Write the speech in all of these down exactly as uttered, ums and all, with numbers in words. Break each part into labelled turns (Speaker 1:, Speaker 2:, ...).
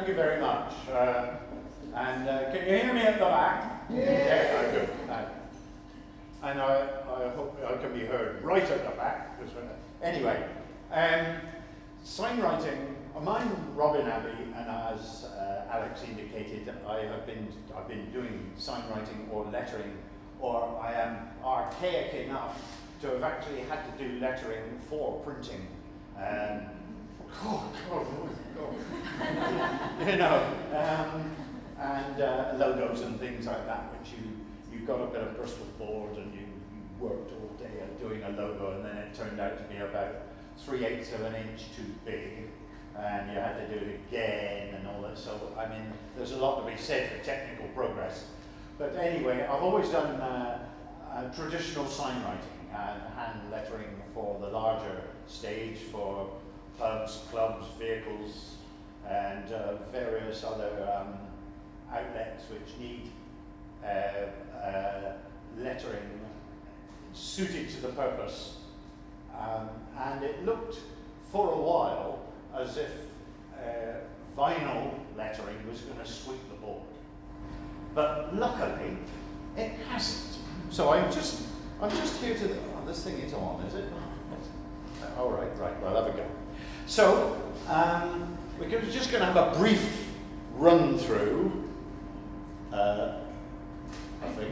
Speaker 1: you very much. Uh, and uh, can you hear me at the back? Yeah. Yeah, oh, good. Uh, and I, I hope I can be heard right at the back. Anyway, um, sign writing. I'm Robin Abbey, and as uh, Alex indicated, I have been I've been doing sign writing or lettering, or I am archaic enough to have actually had to do lettering for printing. Um, oh, God, oh, God. You know, um, and uh, logos and things like that, which you you got a bit of Bristol board and you, you worked all day at doing a logo, and then it turned out to be about three eighths of an inch too big. And you had to do it again and all that. So, I mean, there's a lot to be said for technical progress. But anyway, I've always done uh, uh, traditional sign writing and hand lettering for the larger stage, for pubs, clubs, vehicles, and uh, various other um, outlets which need uh, uh, lettering suited to the purpose. Um, and it looked for a while as if uh, vinyl lettering was going to sweep the board. But luckily, it hasn't. So I'm just, I'm just here to, oh, this thing is on, is it? All right, right, well, have a go. So, um, we're just going to have a brief run through, uh, I think.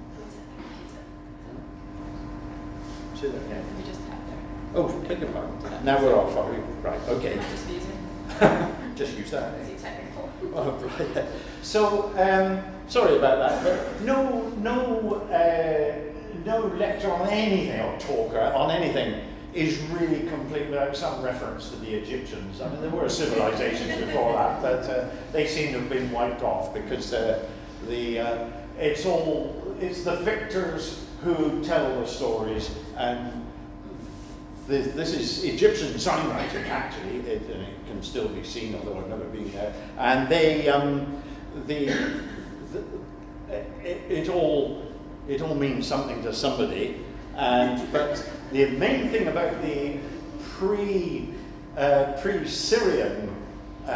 Speaker 1: Say that again.
Speaker 2: We just have there.
Speaker 1: Oh, take it back. Now we're off, are we? Right, okay.
Speaker 2: Just use it.
Speaker 1: Just use that.
Speaker 2: Is it technical?
Speaker 1: Oh, right. So, um, sorry about that, but no, no, uh, no lecture on anything, or talk on anything, is really complete without some reference to the Egyptians. I mean, there were civilizations before that, but uh, they seem to have been wiped off because uh, the uh, it's all it's the victors who tell the stories, and this, this is Egyptian sign writing, actually, it, and it can still be seen, although I've never been there. And they, um, the, the it, it all, it all means something to somebody. And but the main thing about the pre, uh, pre-Syrian uh,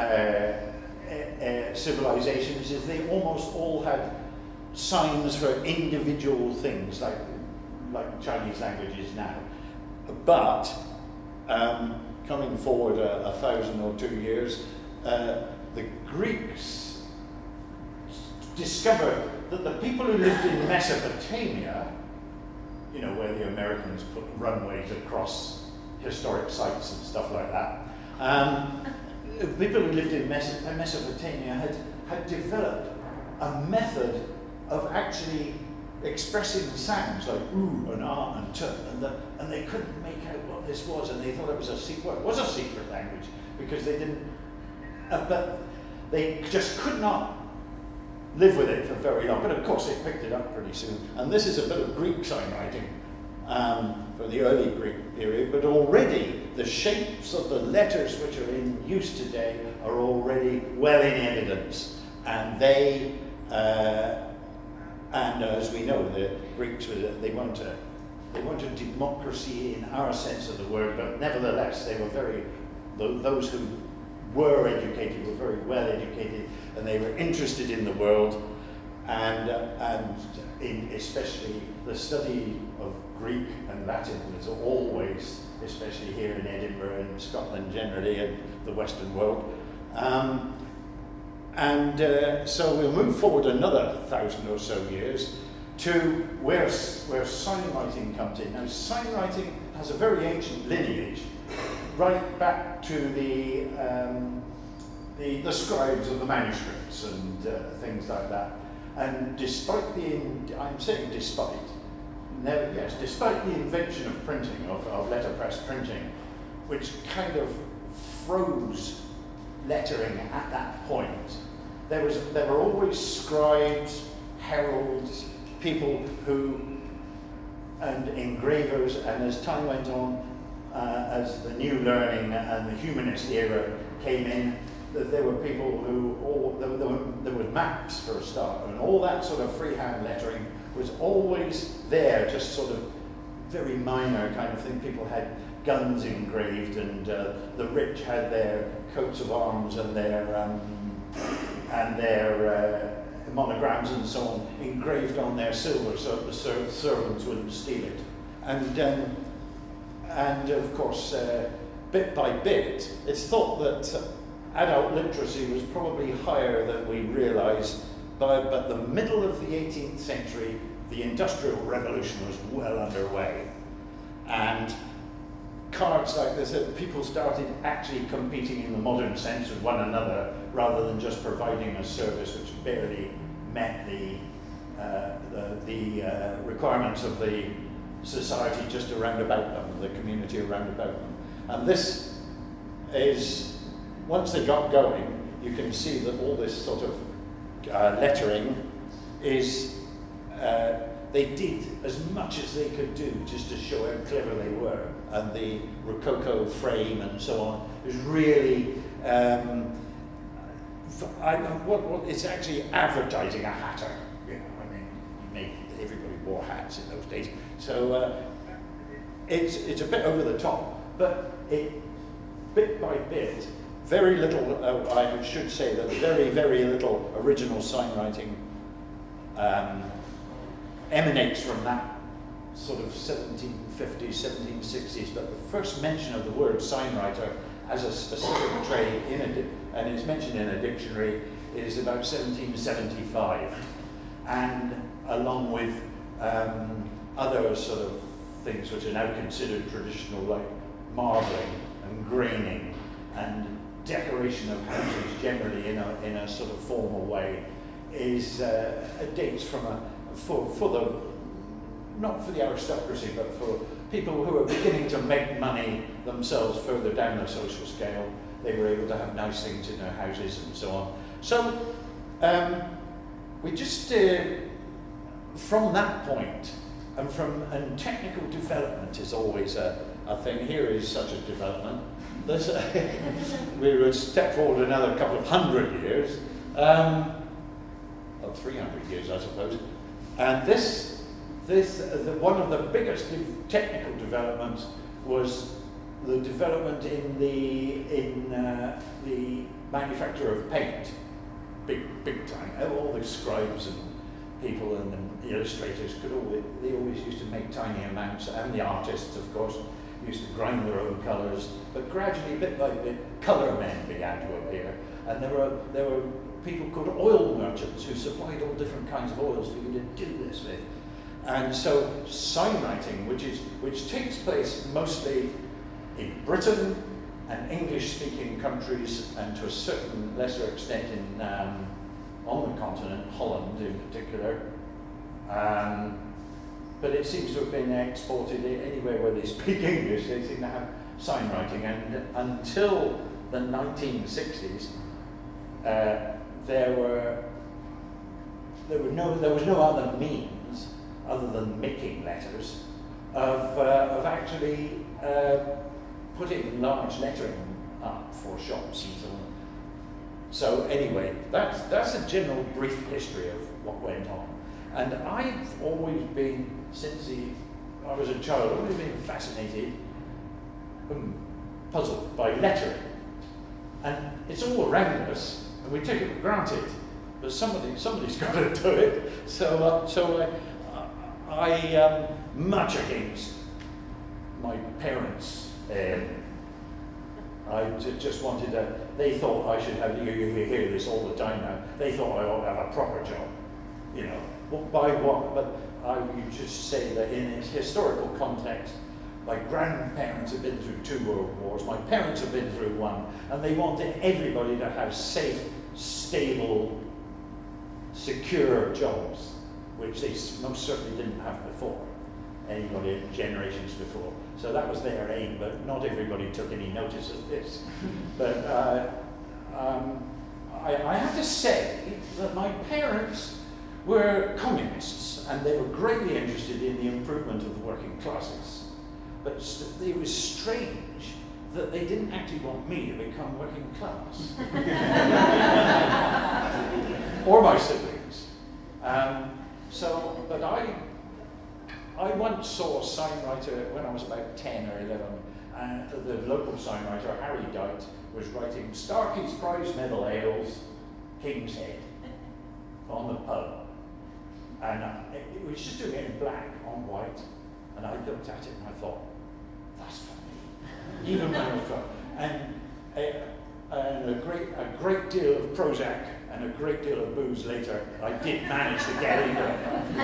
Speaker 1: uh, civilizations is they almost all had signs for individual things, like like Chinese language is now. But um, coming forward a, a thousand or two years, uh, the Greeks discovered that the people who lived in Mesopotamia, you know, where the Americans put runways across historic sites and stuff like that, um, people who lived in Mes Mesopotamia had, had developed a method of actually expressing sounds like ooh and ah and t, and, the, and they couldn't make out what this was, and they thought it was a secret. Well, it was a secret language because they didn't, uh, but they just could not live with it for very long. But of course, they picked it up pretty soon. And this is a bit of Greek sign writing um, from the early Greek period. But already the shapes of the letters which are in use today are already well in evidence, and they. Uh, And uh, as we know, the Greeks were, they weren't a, they weren't a democracy in our sense of the word, but nevertheless they were very, those who were educated were very well educated, and they were interested in the world, and uh, and in especially the study of Greek and Latin was always, especially here in Edinburgh and Scotland generally, and the Western world. Um, And uh, so we'll move forward another thousand or so years to where, where sign writing comes in. Now, sign writing has a very ancient lineage, right back to the, um, the, the scribes of the manuscripts and uh, things like that. And despite the, I'm saying despite, no, yes, despite the invention of printing, of, of letterpress printing, which kind of froze lettering at that point, there was there were always scribes, heralds, people who, and engravers, and as time went on, uh, as the new learning and the humanist era came in, that there were people who, all, there, there, were, there were maps for a start, and all that sort of freehand lettering was always there, just sort of very minor kind of thing. People had guns engraved, and uh, the rich had their coats of arms and their um, and their uh, monograms and so on engraved on their silver so that the ser servants wouldn't steal it. And, um, and of course, uh, bit by bit, it's thought that adult literacy was probably higher than we realise, but by the middle of the eighteenth century, the Industrial Revolution was well underway. And cards like this, uh, people started actually competing in the modern sense with one another, rather than just providing a service which barely met the, uh, the, the uh, requirements of the society just around about them, the community around about them. And this is, once they got going, you can see that all this sort of uh, lettering is, uh, they did as much as they could do just to show how clever they were. And the Rococo frame and so on is really, um, I, what, what, it's actually advertising a hatter. You know, I mean, you make, everybody wore hats in those days. So uh, it's, it's a bit over the top, but it, bit by bit, very little, uh, I should say that very, very little original signwriting um, emanates from that sort of seventeen fifties, seventeen sixties, but the first mention of the word signwriter as a specific trade, in a, and it's mentioned in a dictionary, is about seventeen seventy-five. And along with um, other sort of things which are now considered traditional, like marbling and graining and decoration of houses generally in a, in a sort of formal way, is uh, dates from a, for, for the, not for the aristocracy, but for people who are beginning to make money themselves further down the social scale. They were able to have nice things in their houses and so on. So um, we just, uh, from that point, and from, and technical development is always a, a thing. Here is such a development. This, we would step forward another couple of hundred years, um, or three hundred years, I suppose. And this, this, the, one of the biggest technical developments was the development in the in uh, the manufacture of paint, big big time. All the scribes and people and the illustrators could all they always used to make tiny amounts, and the artists, of course, used to grind their own colours. But gradually, bit by bit, colour men began to appear, and there were there were people called oil merchants who supplied all different kinds of oils for you to do this with. And so signwriting, which is which takes place mostly in Britain and English-speaking countries, and to a certain lesser extent in um, on the continent, Holland in particular. Um, but it seems to have been exported anywhere where they speak English. They seem to have signwriting, and until the nineteen sixties, uh, there were there were no there was no other means other than making letters of uh, of actually uh, putting large lettering up for shops and so on. So anyway, that's that's a general brief history of what went on. And I've always been, since the, I was a child, always been fascinated, um, puzzled by lettering. And it's all around us, and we take it for granted. But somebody, somebody's got to do it. So, uh, so I, I um, much against my parents. Um, I just wanted a, they thought I should have, you, you hear this all the time now, they thought I ought to have a proper job, you know. Well, by what? But I would just say that in its historical context, my grandparents have been through two world wars, my parents have been through one, and they wanted everybody to have safe, stable, secure jobs, which they most certainly didn't have before, anybody generations before. So that was their aim, but not everybody took any notice of this. But uh, um, I, I have to say that my parents were communists, and they were greatly interested in the improvement of the working classes. But it was strange that they didn't actually want me to become working class. Or my siblings. Um, so, but I, I once saw a signwriter when I was about ten or eleven, and the local signwriter, Harry Dyte, was writing Starkey's Prize Medal Ales, King's Head on the pub. And uh, it, it was just doing it in black on white. And I looked at it and I thought, that's for me. Even when I was drunk. And, uh, and a, great, a great deal of Prozac and a great deal of booze later, I did manage to get into it.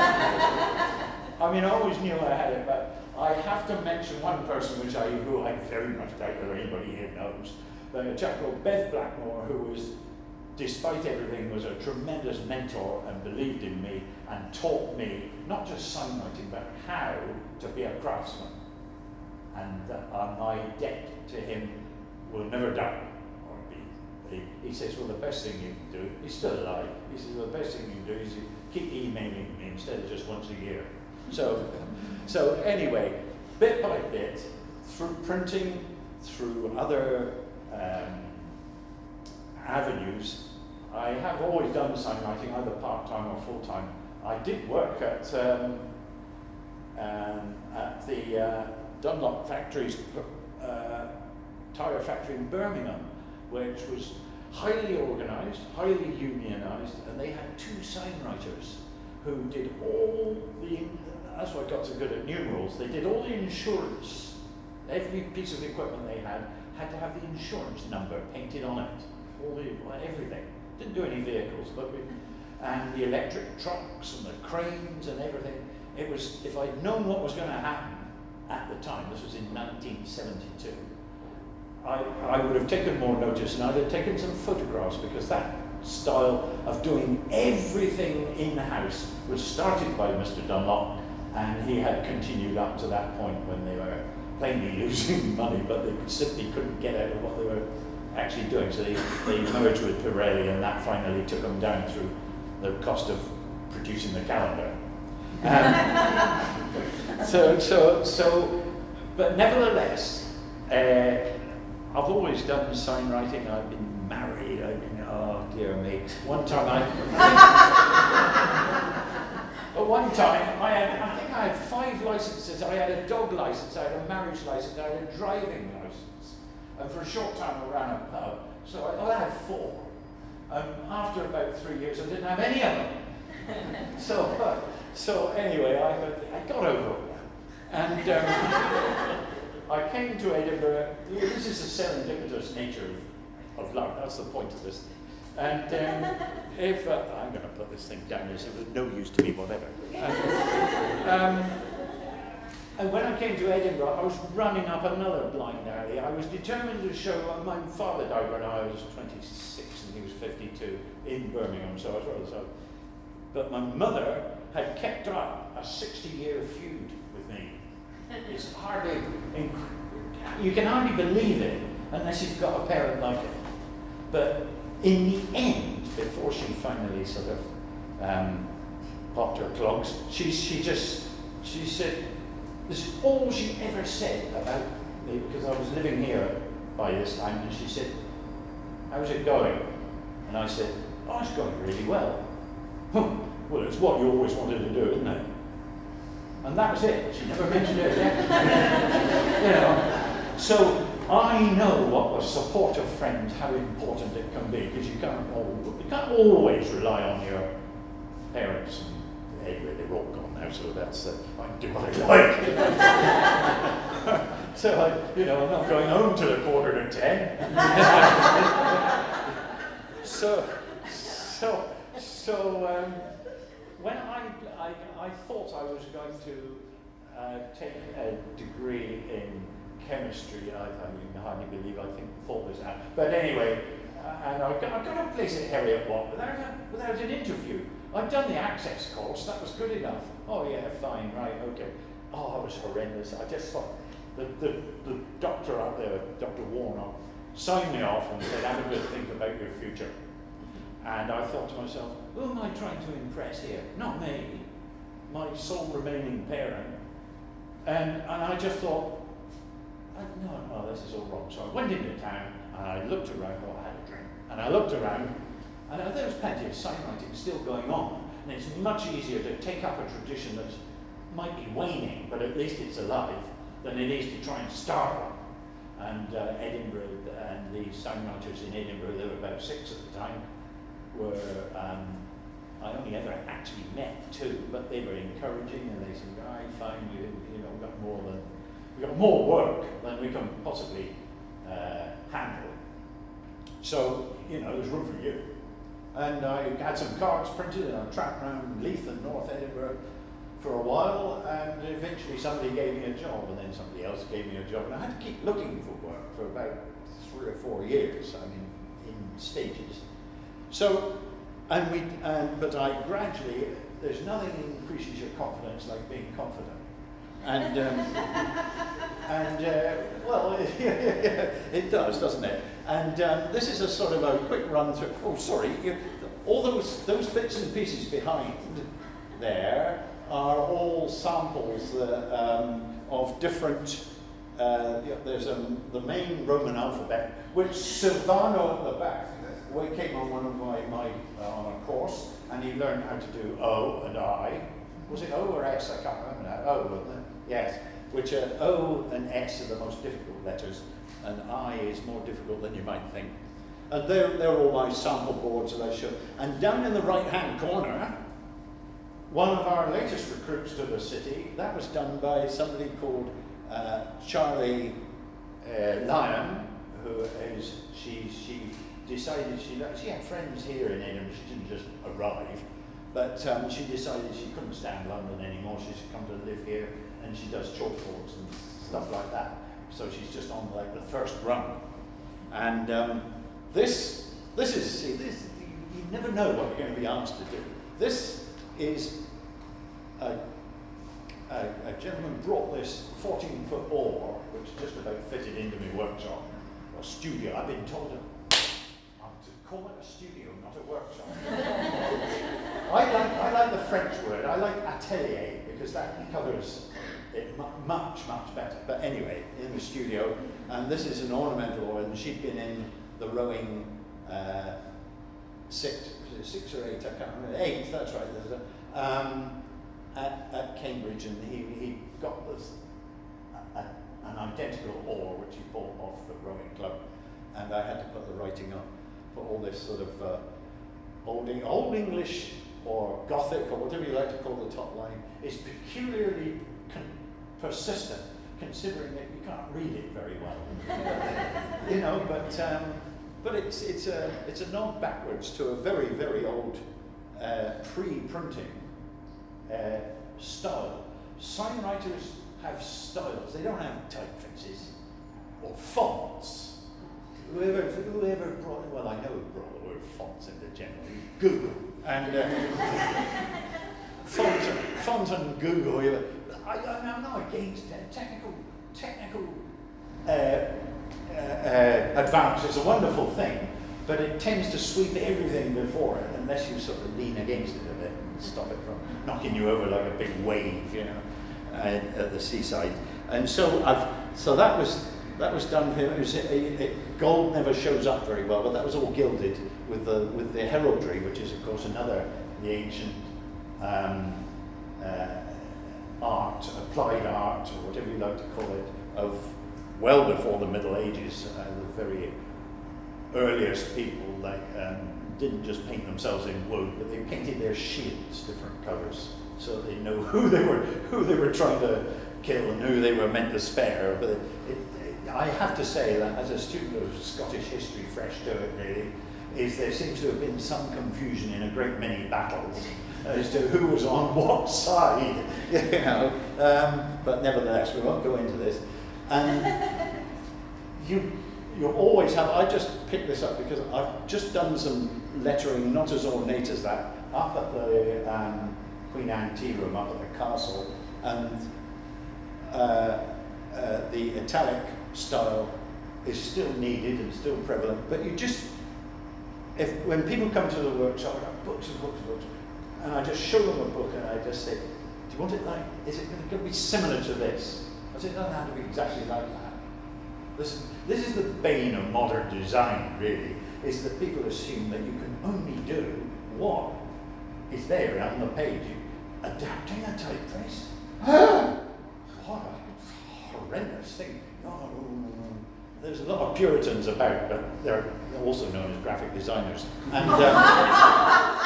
Speaker 1: I mean, I always knew I had it, but I have to mention one person which I, who I very much doubt that anybody here knows, but a chap called Bev Blackmore, who was, despite everything, was a tremendous mentor and believed in me and taught me not just signwriting, but how to be a craftsman. And uh, my debt to him will never die. Or be, he, he says, well, the best thing you can do, he's still alive, he says, well, the best thing you can do is you keep emailing me instead of just once a year. So, so anyway, bit by bit, through printing, through other um, avenues, I have always done signwriting, either part-time or full-time. I did work at, um, um, at the uh, Dunlop factories, uh, tyre factory in Birmingham, which was highly organised, highly unionised, and they had two signwriters who did all the, that's why I got so good at numerals, they did all the insurance. Every piece of equipment they had had to have the insurance number painted on it, all the, everything. Didn't do any vehicles, but we, and the electric trucks and the cranes and everything. It was, if I'd known what was going to happen at the time, this was in nineteen seventy-two, I, I would have taken more notice and I'd have taken some photographs, because that style of doing everything in-house was started by Mister Dunlop, and he had continued up to that point when they were plainly losing money, but they simply couldn't get out of what they were actually doing. So they, they merged with Pirelli, and that finally took them down through the cost of producing the calendar. Um, so, so, so, but nevertheless, uh, I've always done sign writing. I've been married. I've been, oh dear me. One time I, but one time I had, I think I had five licenses. I had a dog license, I had a marriage license, I had a driving license. And for a short time I ran a pub. So I, oh, I had four. Um, after about three years, I didn't have any of them. So, uh, so anyway, I, I got over it. And um, I came to Edinburgh. This is the serendipitous nature of, of life. That's the point of this. And um, if uh, I'm going to put this thing down as if it's no use to me, whatever. And, um, and when I came to Edinburgh, I was running up another blind alley. I was determined to show. Uh, my father died when I was twenty-six, and he was fifty-two in Birmingham, so I was rather so. But my mother had kept up a sixty-year feud with me. It's hardly, you can hardly believe it unless you've got a parent like it. But in the end, before she finally sort of um, popped her clogs, she, she just, she said, this is all she ever said about me, because I was living here by this time, and she said, how's it going? And I said, oh, it's going really well. Well, it's what you always wanted to do, isn't it? And that was it. She never mentioned it again. You know. So I know what a supportive friend, how important it can be, because you can't all, you can't always rely on your parents. And anyway, they're all gone now, so that's uh, I can do what I like. So I, you know, I'm not going home till a quarter to ten. so, so, so. Um, When I, I, I thought I was going to uh, take a degree in chemistry, I, I can hardly believe I think thought this out. But anyway, uh, and I got, I got a place at Heriot Watt without, without an interview. I'd done the access course, that was good enough. Oh yeah, fine, right, okay. Oh, it was horrendous. I just thought, the, the, the doctor out there, Doctor Warnock, signed me off and said, have a good think about your future. And I thought to myself, who am I trying to impress here? Not me, my sole remaining parent. And, and I just thought, no, no, this is all wrong. So I went into town and I looked around, oh, I had a drink. And I looked around and there was plenty of signwriting still going on. And it's much easier to take up a tradition that might be waning, but at least it's alive, than it is to try and start one. And uh, Edinburgh, and the signwriters in Edinburgh, there were about six at the time, were, um, I only ever actually met two, but they were encouraging, and they said, "I find you, you know, got more than, we got more work than we can possibly uh, handle. So, you know, there's room for you." And I had some cards printed, and I tracked around Leith and North Edinburgh for a while, and eventually somebody gave me a job, and then somebody else gave me a job, and I had to keep looking for work for about three or four years, I mean, in stages. So, and we, and, but I gradually, there's nothing increases your confidence like being confident. And, um, and uh, well, it does, doesn't it? And um, this is a sort of a quick run through. Oh, sorry, you, all those, those bits and pieces behind there are all samples uh, um, of different, uh, yeah, there's um, the main Roman alphabet, which Silvano at the back, we came on one of my, my uh, on a course, and he learned how to do O and I. Was it O or S? I can't remember now. O, wasn't it? Yes. Which are O and S are the most difficult letters, and I is more difficult than you might think. And they're, they're all my sample boards that I show. And down in the right-hand corner, one of our latest recruits to the city, that was done by somebody called uh, Charlie uh, Lyon, who is, she, she decided, she, she had friends here in Edinburgh, she didn't just arrive, but um, she decided she couldn't stand London anymore, she's come to live here, and she does chalkboards and stuff like that. So she's just on like the first run. And um, this, this is, see, this, you never know what you're going to be asked to do. This is, a, a, a gentleman brought this fourteen foot oar, which just about fitted into my workshop, or studio. I've been told to, um, to call it a studio, not a workshop. I, like, I like the French word, I like atelier, because that covers it mu much, much better. But anyway, in the studio, and this is an ornamental oar, and she'd been in the rowing uh, six, six or eight, I can't remember, eight, that's right, there's a, um, at, at Cambridge, and he, he got this, a, a, an identical oar, which he bought off the rowing club, and I had to put the writing up for all this sort of uh, old, old English, or Gothic, or whatever you like to call the top line, is peculiarly con persistent, considering that you can't read it very well. You know, but um, but it's it's a it's a nod backwards to a very very old uh, pre-printing uh, style. Sign writers have styles; they don't have typefaces or fonts. Whoever whoever brought well, I know who brought the word fonts into general. Google and uh, font font and Google. You know, I, I'm not against technical, technical uh, uh, uh, advance. It's a wonderful thing, but it tends to sweep everything before it unless you sort of lean against it a bit and stop it from knocking you over like a big wave, you know, uh, at the seaside. And so I've, so that was that was done here. It was, it, it, gold never shows up very well, but that was all gilded with the with the heraldry, which is of course another the ancient. Um, uh, art, applied art, or whatever you like to call it, of well before the Middle Ages. Uh, the very earliest people like um, didn't just paint themselves in wood, but they painted their shields different colours, so they know who they were who they were trying to kill and who they were meant to spare. But it, it, I have to say that as a student of Scottish history, fresh to it really, is there seems to have been some confusion in a great many battles as to who was on what side, you know. Um, but nevertheless, we won't go into this. And you, you always have. I just picked this up because I've just done some lettering, not as ornate as that, up at the um, Queen Anne Tea Room up at the castle, and uh, uh, the italic style is still needed and still prevalent. But you just, if when people come to the workshop, I've got books and books and books. And I just show them a book and I just say, do you want it like, is it going to be similar to this? I said, it doesn't have to be exactly like that. This, this is the bane of modern design, really, is that people assume that you can only do what is there on the page. Adapting a typeface? What a horrendous thing. No, no, no, no. there's a lot of Puritans about, but they're also known as graphic designers. And uh,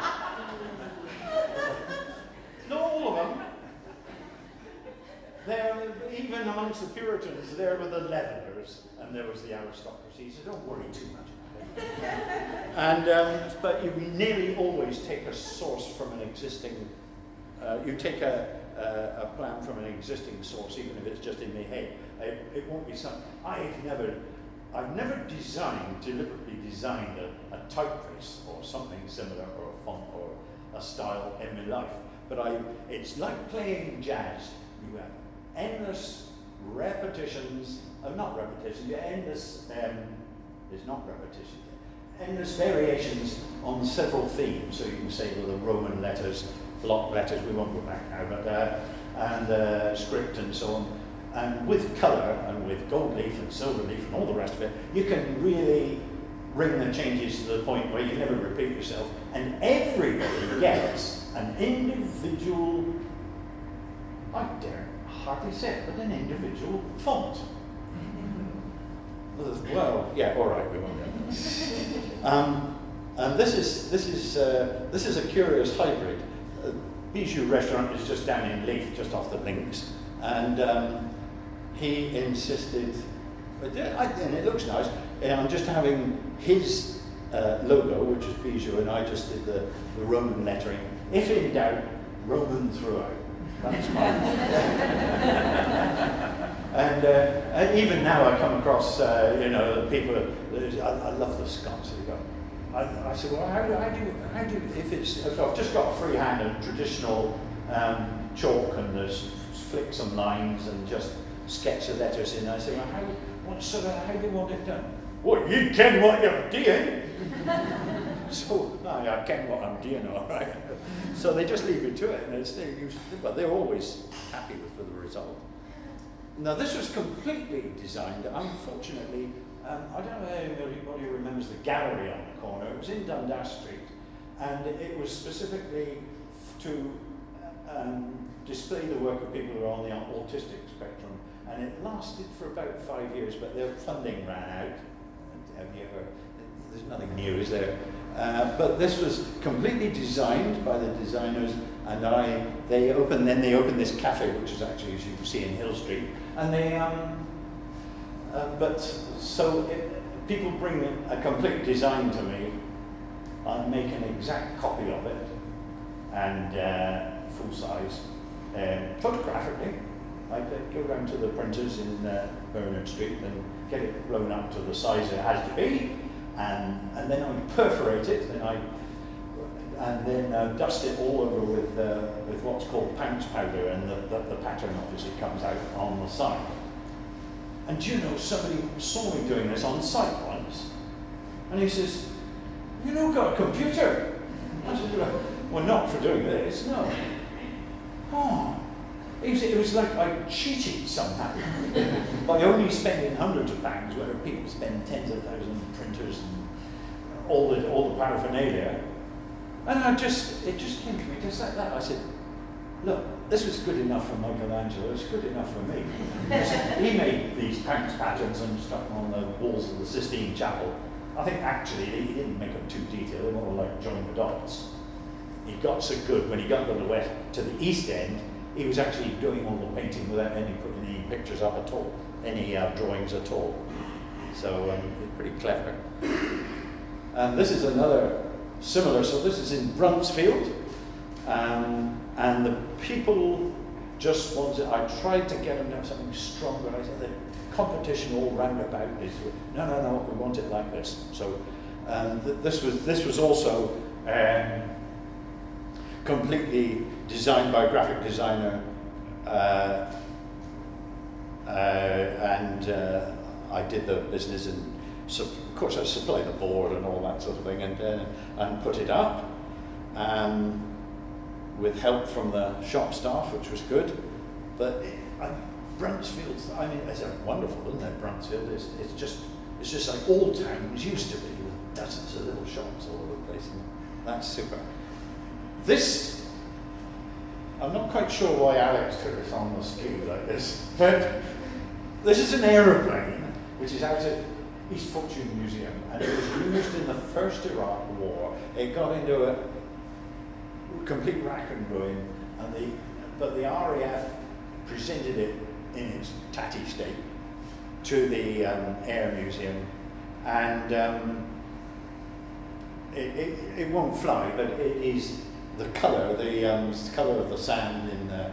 Speaker 1: not all of them. They're, even amongst the Puritans, there were the Levellers, and there was the aristocracy, so don't worry too much about it. And, um, but you nearly always take a source from an existing, uh, you take a, a, a plan from an existing source, even if it's just in the head. It, it won't be some, I've never, I've never designed, deliberately designed a, a typeface or something similar, or a font or a style in my life. But I, it's like playing jazz. You have endless repetitions, oh, not repetitions, yeah, endless, um, it's not repetition, endless variations on several themes. So you can say, well, the Roman letters, block letters, we won't go back now, but, uh, and uh, script and so on. And with colour and with gold leaf and silver leaf and all the rest of it, you can really bring the changes to the point where you never repeat yourself, and everybody gets an individual, I dare hardly say it, but an individual font. Well, yeah, all right, we won't go. um, and this is this is uh, this is a curious hybrid. Uh, Bijou Restaurant is just down in Leith, just off the links, and um, he insisted, but yeah, I, and it looks nice. And I'm just having his uh, logo, which is Bijou, and I just did the, the Roman lettering. If in doubt, Roman throughout. That's mine. and, uh, and even now I come across, uh, you know, people, I, I love the Scots. They go, I, I said, well, how do I do, how do, if it's, if I've just got freehand and traditional um, chalk and there's flick some lines and just sketch the letters in, I say, well, how, what sort of, how do you want it done? Well, you ken what you're doing. So, no, I ken what I'm doing, all right. So they just leave it to it, and it's, they're, usually, well, they're always happy with, with the result. Now, this was completely designed, unfortunately, um, I don't know if anybody remembers the gallery on the corner. It was in Dundas Street, and it was specifically to um, display the work of people who are on the autistic spectrum, and it lasted for about five years, but their funding ran out. Have you ever, there's nothing new, is there? Uh, but this was completely designed by the designers, and I, they opened, then they opened this cafe, which is actually, as you can see, in Hill Street, and they, um, uh, but, so it, people bring a complete design to me, I make an exact copy of it, and uh, full size, um, photographically. I go round to the printers in uh, Bernard Street and get it blown up to the size it has to be, and and then I perforate it, and I and then uh, dust it all over with uh, with what's called pounce powder, and the, the, the pattern obviously comes out on the side. And do you know, somebody saw me doing this on site once, and he says, "You know, got a computer?" I said, "Well, not for doing this, no." Oh. It was, it was like I cheated somehow by only spending hundreds of pounds, where people spend tens of thousands of printers and all the all the paraphernalia. And I just it just came to me just like that. I said, "Look, this was good enough for Michelangelo. It's good enough for me." He made these pounce patterns and stuck them on the walls of the Sistine Chapel. I think actually he didn't make them too detailed. They were more like join the dots. He got so good when he got to the west to the East End. He was actually doing all the painting without any putting any pictures up at all, any uh, drawings at all. So um, it's pretty clever. And this is another similar. So this is in Bruntsfield, um, and the people just wanted. I tried to get them to have something stronger. I said the competition all round about is no, no, no. We want it like this. So um, th this was this was also. Um, completely designed by a graphic designer, uh, uh, and uh, I did the business, and so of course I supplied the board and all that sort of thing, and uh, and put it up, um, with help from the shop staff, which was good. But it, I, Bruntsfield, I mean, it's a wonderful, isn't it? Bruntsfield, it's, it's just it's just like all towns used to be, with dozens of little shops all over the place, and that's super. This, I'm not quite sure why Alex took us on the ski like this, but this is an aeroplane, which is out at East Fortune Museum, and it was used in the first Iraq War. It got into a complete rack and ruin, and the, but the R A F presented it in its tatty state to the um, Air Museum, and um, it, it, it won't fly, but it is the colour, the um, colour of the sand in uh,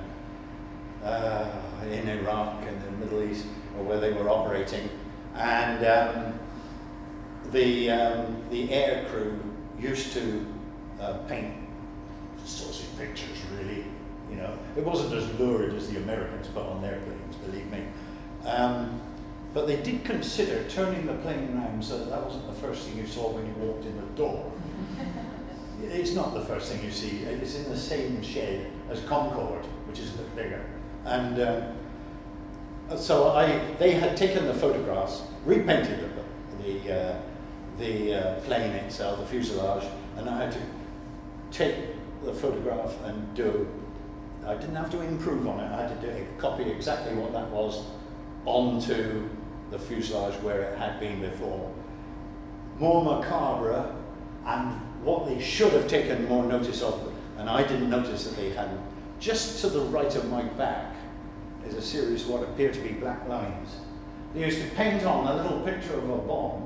Speaker 1: uh, in Iraq and the Middle East, or where they were operating, and um, the um, the air crew used to uh, paint saucy pictures. Really, you know, it wasn't as lurid as the Americans put on their planes, believe me. Um, but they did consider turning the plane around so that that wasn't the first thing you saw when you walked in the door. It's not the first thing you see. It's in the same shed as Concorde, which is a bit bigger. And um, so I, they had taken the photographs, repainted the the, uh, the uh, plane itself, the fuselage, and I had to take the photograph and do. I didn't have to improve on it. I had to do, copy exactly what that was onto the fuselage where it had been before. More macabre, and what they should have taken more notice of, and I didn't notice that they hadn't, just to the right of my back is a series of what appear to be black lines. They used to paint on a little picture of a bomb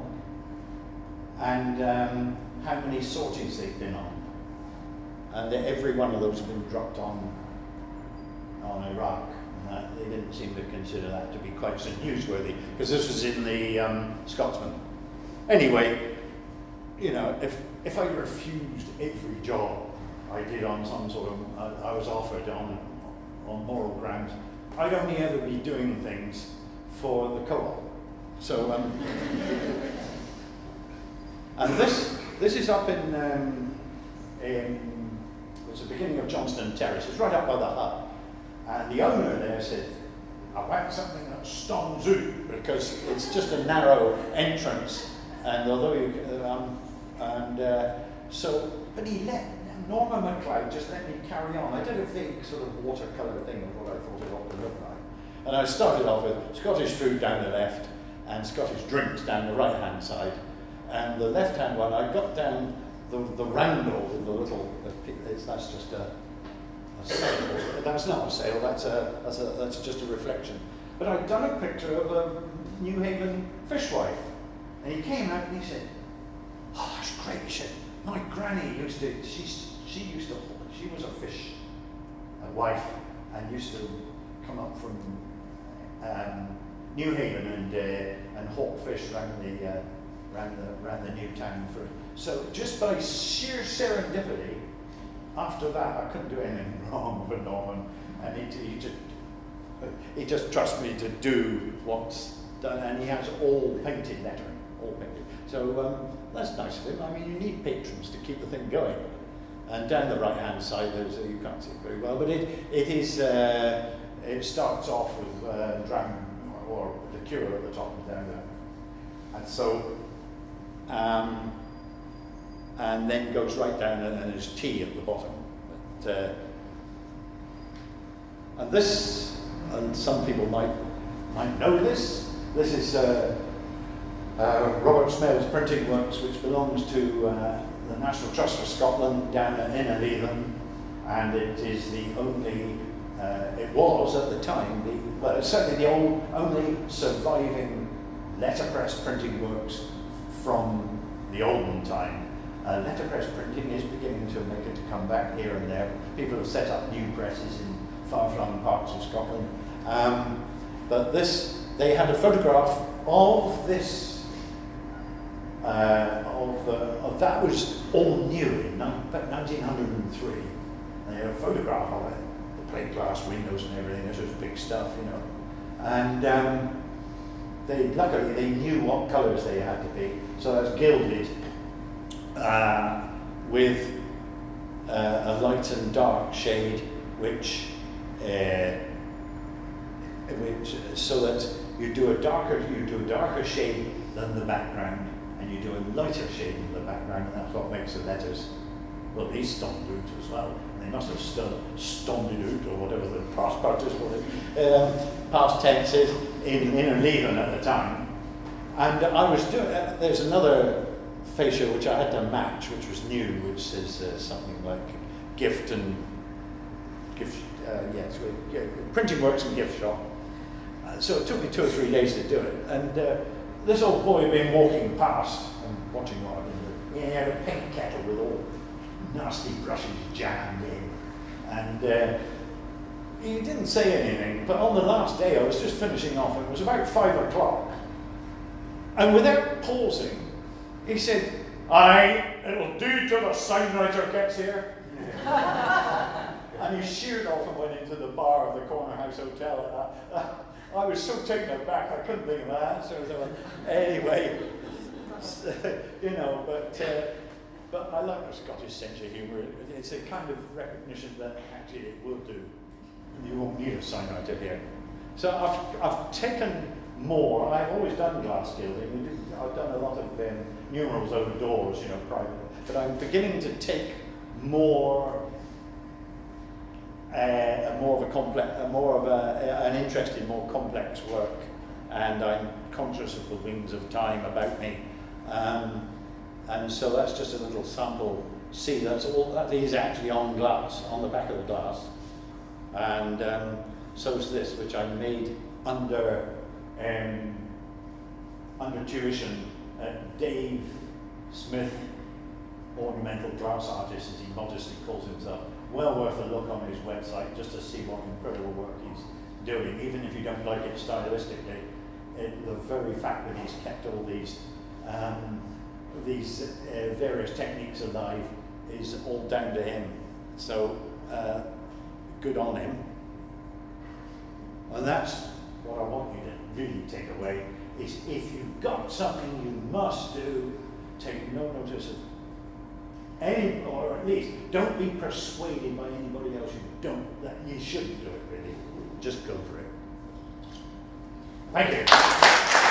Speaker 1: and um, how many sorties they'd been on. And every one of those had been dropped on, on Iraq. And that, they didn't seem to consider that to be quite so newsworthy, because this was in the um, Scotsman. Anyway, you know, if, if I refused every job I did on some sort of, uh, I was offered on, on moral grounds, I'd only ever be doing things for the co-op. So, um, and this, this is up in, um, in, it's the beginning of Johnston Terrace. It's right up by the hut. And the owner there said, I want something that stands out, because it's just a narrow entrance. And although you, um, and uh, so, but he let, Norma MacLeod just let me carry on. I did a big sort of watercolour thing of what I thought it ought to look like. And I started off with Scottish food down the left and Scottish drinks down the right hand side. And the left hand one, I got down the, the roundel with the little, it's, that's just a, a sail. That's not a sail, that's, a, that's, a, that's just a reflection. But I'd done a picture of a New Haven fishwife. And he came out and he said, oh, that's great. He said, my granny used to, she, she used to, she was a fish a wife and used to come up from um, New Haven and uh, and hawk fish around the, uh, around the, around the new town. For, so just by sheer serendipity, after that I couldn't do anything wrong for Norman, and he, he, just, he just trusts me to do what's done, and he has all painted lettering, all painted. So um, that's nice of him. I mean, you need patrons to keep the thing going. And down the right-hand side, there's, you can't see it very well, but it it is uh, it starts off with uh, dram or liqueur at the top and down there, and so um, and then goes right down, and, and there's tea at the bottom. But, uh, and this, and some people might might know this. This is. Uh, Uh, Robert Smales Printing Works, which belongs to uh, the National Trust for Scotland down at Innerleithen, and it is the only, uh, it was at the time, the, well, it's certainly the old, only surviving letterpress printing works from the olden time. Uh, letterpress printing is beginning to make it to come back here and there. People have set up new presses in far-flung parts of Scotland. Um, but this, they had a photograph of this Uh, of, uh, of that was all new in nineteen oh three. They had a photograph of it, the plate glass windows and everything. This was big stuff, you know. And um, they luckily they knew what colours they had to be, so that's gilded uh, with uh, a light and dark shade, which uh, which so that you do a darker you do a darker shade than the background. And you do a lighter shade in the background, and that's what makes the letters, well, these stand out as well. They must have still standed out, or whatever the past participle is, um, past tense is, in Innerleithen at the time. And I was doing, uh, there's another fascia which I had to match, which was new, which is uh, something like gift and, gift, uh, yes, yeah, printing works and gift shop. Uh, so it took me two or three days to do it. And uh, this old boy had been walking past and watching what I'd been doing. He had a paint kettle with all nasty brushes jammed in. And uh, he didn't say anything, but on the last day I was just finishing off, and it was about five o'clock. And without pausing, he said, "Aye, it'll do till the signwriter gets here." And he sheared off and went into the bar of the Corner House Hotel. Uh, uh, I was so taken aback, I couldn't think of my answer. So anyway, you know, but uh, but I like the Scottish sense of humour. It's a kind of recognition that actually it will do. You won't need a signwriter here. So I've, I've taken more. I've always done glass gilding. I've done a lot of um, numerals over doors, you know, privately. But I'm beginning to take more, uh, more of a complex, uh, more of a, an interest in more complex work, and I'm conscious of the wings of time about me. Um, and so that's just a little sample. See, that's all. That is actually on glass, on the back of the glass. And um, so is this, which I made under um, under tuition at Dave Smith, ornamental glass artist, as he modestly calls himself. Well worth a look on his website just to see what incredible work he's doing, even if you don't like it stylistically. It, the very fact that he's kept all these um, these uh, various techniques alive is all down to him. So. Uh, Good on him. And that's what I want you to really take away, is if you've got something you must do, take no notice of any, or at least don't be persuaded by anybody else you don't, that you shouldn't do it really. Just go for it. Thank you.